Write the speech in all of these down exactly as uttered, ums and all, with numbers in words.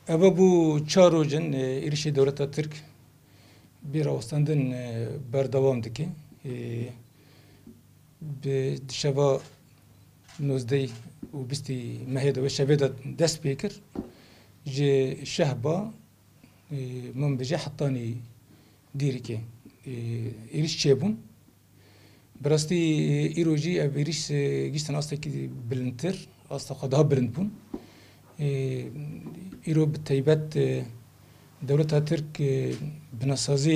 Eva bu çar rojen irişi devleta Türk bir avstandın berdevam dike. Bi şeva nozdey u bisti mehede ve şeveda dest pekir. Je şehba من بجا حطاني ديري كي إيريش شابون برستي إيروجي أب إيريش جيستن أصلا كي بلنتر أصلا قدها بلنبون إيرو بالتيبات دولتها ترك بنصازي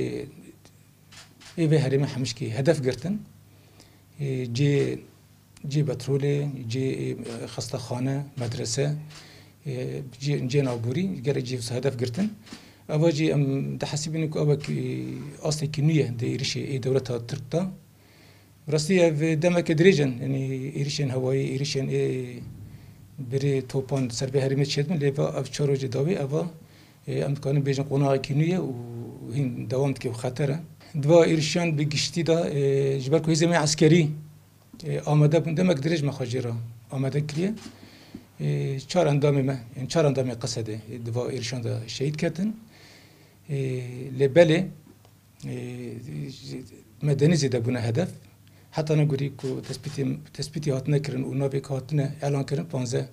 إيه بهرمة حمشكي هدف قرتن جي جي بترولي جي خسته خانة مدرسة جي جي نابوري جرى جي هدف قرتن أواجي أم تحسبيني كو أباك أصلي كنية دي إيريش إيه دولتها تركتا براسي في دمك دريجن يعني إيريشين هواي إيريشين إيه بري توبان سربي هرمت شدون ليفا أفشارو جداوي أوا أم كانوا بيجن قناع كنية وهين دوامت كي خطرة دوا إيريشين بقشتي دا جبالكو هزمي عسكري آماده بون دمك دريج مخاجرة آماده كريه چهار اندامه ما yani çهار اندامه قصده دوا ایرشان دا شهید کردن لبله مدنی زده بونه هدف حتی نگوری که تثبیتی تثبیتی هات نکردن و نابی که هات نه اعلان کردن پانزده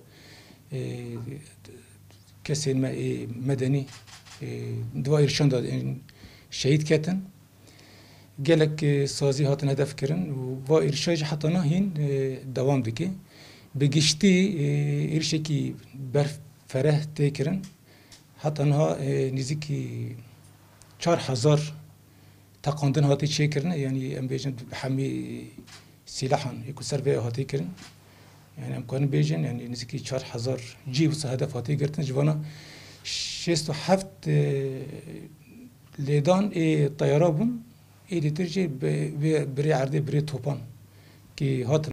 کسی مدنی دوا ایرشان دا شهید کردن گلک سازی هات هدف کردن و با ایرشاج حتی نه هین دوام دکی بگشتی ایرشکی برف فرح تکرن حتی آنها نزدیکی چهار هزار تقاندن هاتی چه کرن یعنی ام بیجن حمی سلاحان یکو سربه هاتی کرن یعنی امکان بیجن یعنی نزدیکی چهار هزار جیب هدف هاتی گرتن جوانا شست و هفت لیدان ای طیاره بون ای دیترجی بری عرضه بری توپان که هات